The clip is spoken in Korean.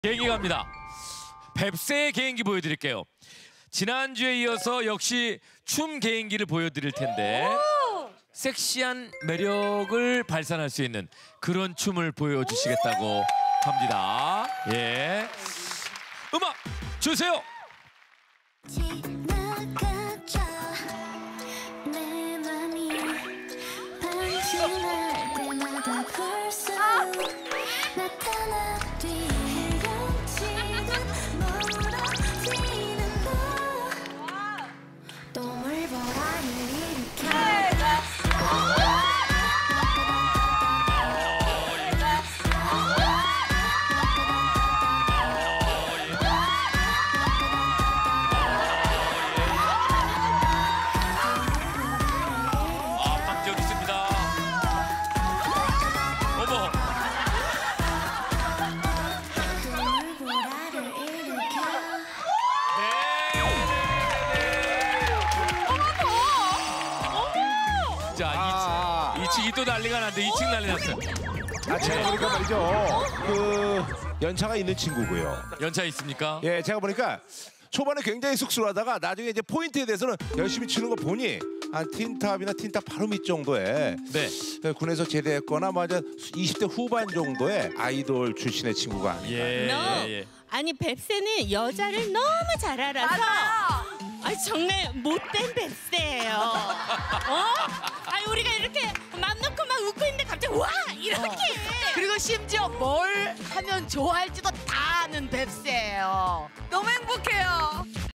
개인기 갑니다. 뱁새의 개인기 보여드릴게요. 지난주에 이어서 역시 춤 개인기를 보여드릴 텐데 섹시한 매력을 발산할 수 있는 그런 춤을 보여주시겠다고 합니다. 예, 음악 주세요. 자, 2층이 또 난리가 났는데 2층 난리 났어요. 제가 보니까 말이죠. 그 연차가 있는 친구고요. 연차 있습니까? 예, 제가 보니까 초반에 굉장히 쑥스러워하다가 나중에 이제 포인트에 대해서는 열심히 치는 거 보니 한 틴탑이나 틴탑 바로 밑 정도의 군에서 제대했거나 뭐 20대 후반 정도의 아이돌 출신의 친구가 아닌가. 예. 아니 뱁새는 여자를 너무 잘 알아서 아니 정말 못된 뱁새예요. 아니 우리가 이렇게 맘 놓고 막 웃고 있는데 갑자기 와 이렇게 그리고 심지어 뭘 하면 좋아할지도 다 아는 뱁새예요. 너무 행복해요.